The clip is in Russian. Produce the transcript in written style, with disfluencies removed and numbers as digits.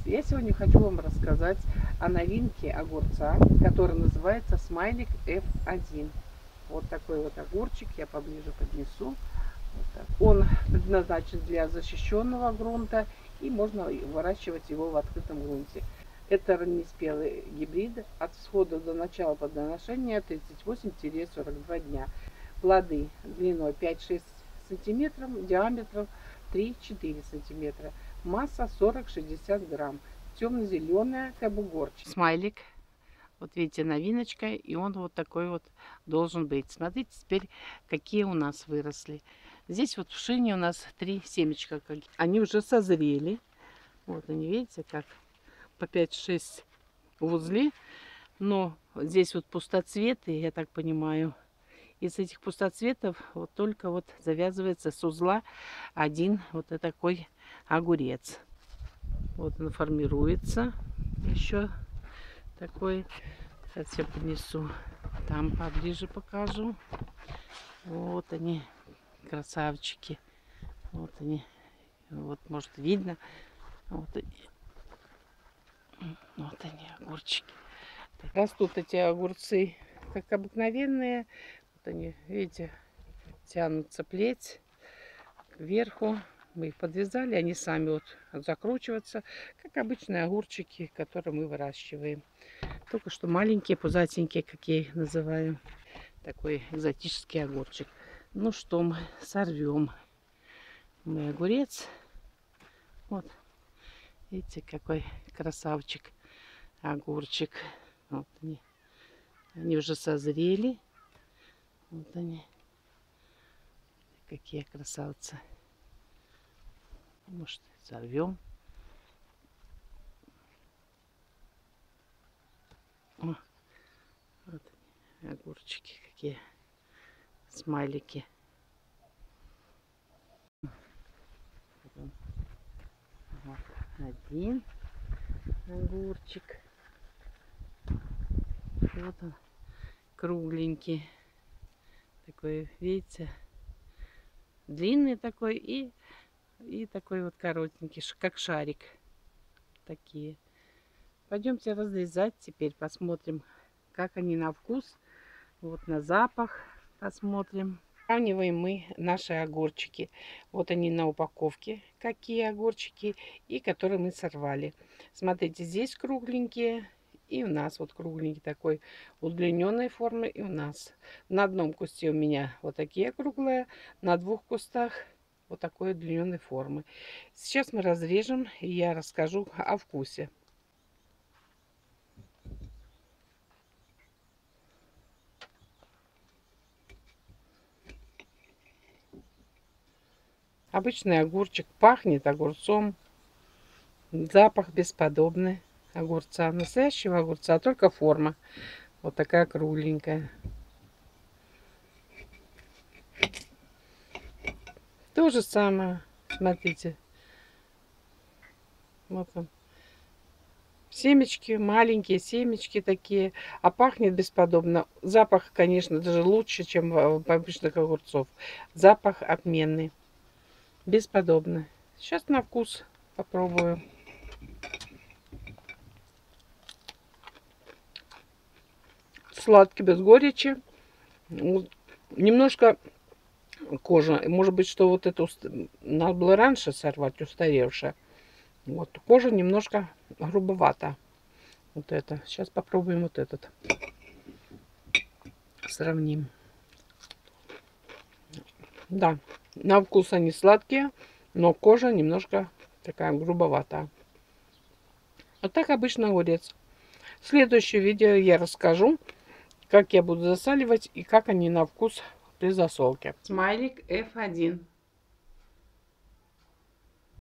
Я сегодня хочу вам рассказать о новинке огурца, который называется Смайлик F1. Вот такой вот огурчик, я поближе поднесу. Вот так. Он предназначен для защищенного грунта и можно выращивать его в открытом грунте. Это раннеспелый гибрид, от всхода до начала плодоношения 38-42 дня. Плоды длиной 5-6 см, диаметром 3-4 см. Масса 40-60 грамм. Темно-зеленая, как бугорчик. Смайлик. Вот видите, новиночка. И он вот такой вот должен быть. Смотрите теперь, какие у нас выросли. Здесь вот в шине у нас 3 семечка. Они уже созрели. Вот они, видите, как по 5-6 в узле. Но здесь вот пустоцветы, я так понимаю. Из этих пустоцветов вот только вот завязывается с узла один вот такой огурец. Вот он формируется. Еще такой. Сейчас я поднесу. Там поближе покажу. Вот они, красавчики. Вот они. Вот может видно. Вот они. Вот они, огурчики. Растут эти огурцы как обыкновенные. Вот они, видите, тянутся плеть кверху. Мы их подвязали, они сами вот закручиваются, как обычные огурчики, которые мы выращиваем. Только что маленькие, пузатенькие, как я их называю. Такой экзотический огурчик. Ну что, мы сорвем мой огурец. Вот, видите, какой красавчик огурчик. Вот они уже созрели. Вот они, какие красавцы. Может, сорвем. О, вот они, огурчики какие, смайлики. Вот один огурчик. Вот он, кругленький. Такой, видите, длинный такой и такой вот коротенький, как шарик. Такие. Пойдемте разрезать теперь, посмотрим, как они на вкус. Вот на запах посмотрим. Сравниваем мы наши огурчики. Вот они на упаковке, какие огурчики, и которые мы сорвали. Смотрите, здесь кругленькие, и у нас вот кругленький такой удлиненной формы, и у нас. На одном кусте у меня вот такие круглые, на двух кустах вот такой удлиненной формы. Сейчас мы разрежем, и я расскажу о вкусе. Обычный огурчик пахнет огурцом. Запах бесподобный огурца. Настоящего огурца, только форма. Вот такая кругленькая. То же самое. Смотрите. Вот он. Семечки, маленькие семечки такие. А пахнет бесподобно. Запах, конечно, даже лучше, чем у обычных огурцов. Запах отменный. Бесподобно. Сейчас на вкус попробую. Сладкий, без горечи. Немножко кожа. Может быть, что вот это надо было раньше сорвать, устаревшая. Вот кожа немножко грубовата. Вот это. Сейчас попробуем вот этот. Сравним. Да, на вкус они сладкие, но кожа немножко такая грубоватая. Вот так обычно огурец. В следующем видео я расскажу, как я буду засаливать и как они на вкус при засолке. Смайлик F1.